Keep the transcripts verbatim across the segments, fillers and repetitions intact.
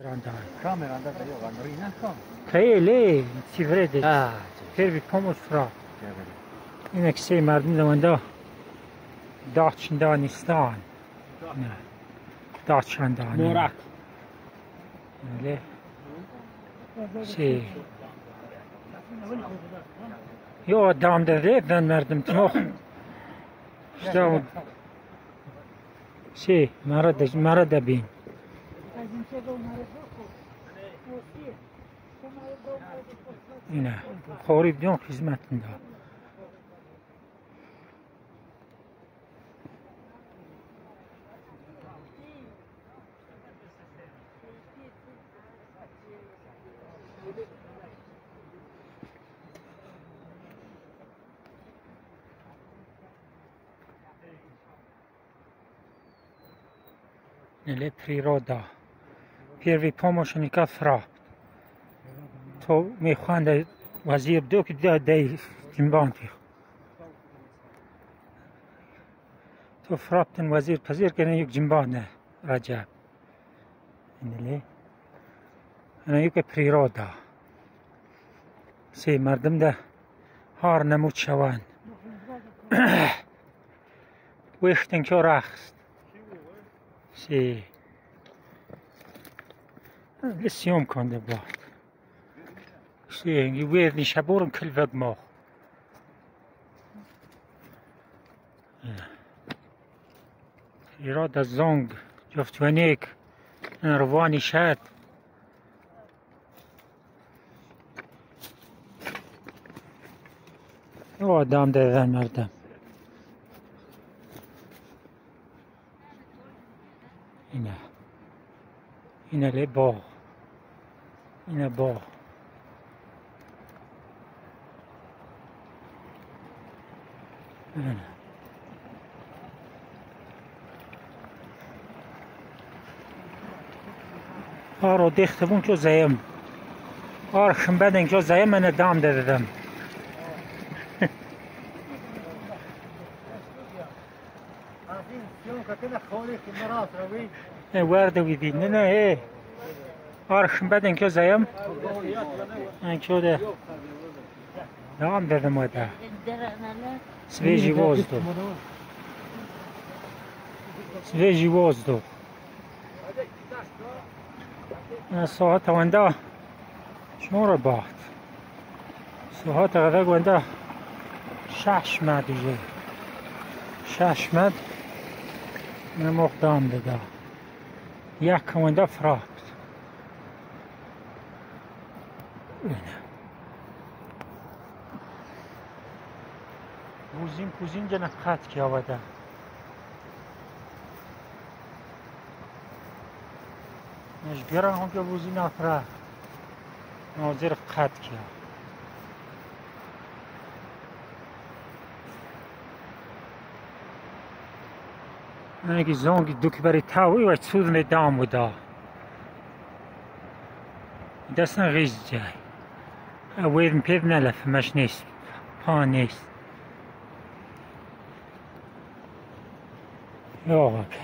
Qua Miranda io Vandrina qua. Che lei si vede. Ah, Per vi come fra. اینک سه مردم دونده داچندانستان نه داچندان Morak. بله سی یا دام داده دن مردم تنوخ شتاو سی مرد مرد بین اینه خوری بیان خدمت ده nelle priroda pierwszy pomocnika fra to میخوانده وزیر دو که داده جنبانتی تو فرابتن وزیر پذیر کنه یک جنبانه رجب اینه انا یک پریرودا سی مردم ده هار نمود شوان ویختن که رخست سی لسیوم کنده باد سی ویردی شبورم کل وگ ماخ ایراد از زنگ جفتونیک روانی شد او آدم دادن مردم اینه اینه لی باغ اینه باغ اینه آرو دیختبون که زیم آرخم بدن که زیم من دام دادم ورده ویدی نه نه ای آرخم بدن که زیم این که ده دام دادم وده سویجی وازدو سویجی وازدو ساعت ونده شماره باد ساعت غدا ونده شش مد دیگه شش مد نموخ دام داده یک ونده فرابت بوزین پوزین جنه قط که آوده نشگره هم که بوزین افره ناظر قط که اینکه زنگ دو که برای تاوی و سود می دام بوده دستن غیز جای اویرم پید نلفه مش نیست پا نیست یا اوکی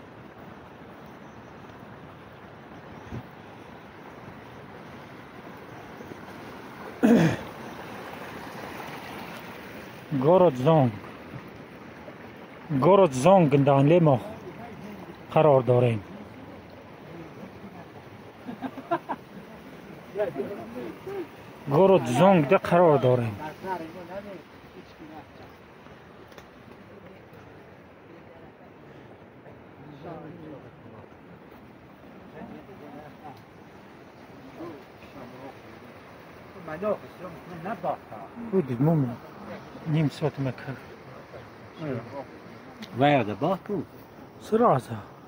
گورد زنگ گورد زنگ دانلی ما قرار داریم گورد زنگ ده قرار داریم بودید مومن نیم ساعت مکر Waar de bak toe? سرازه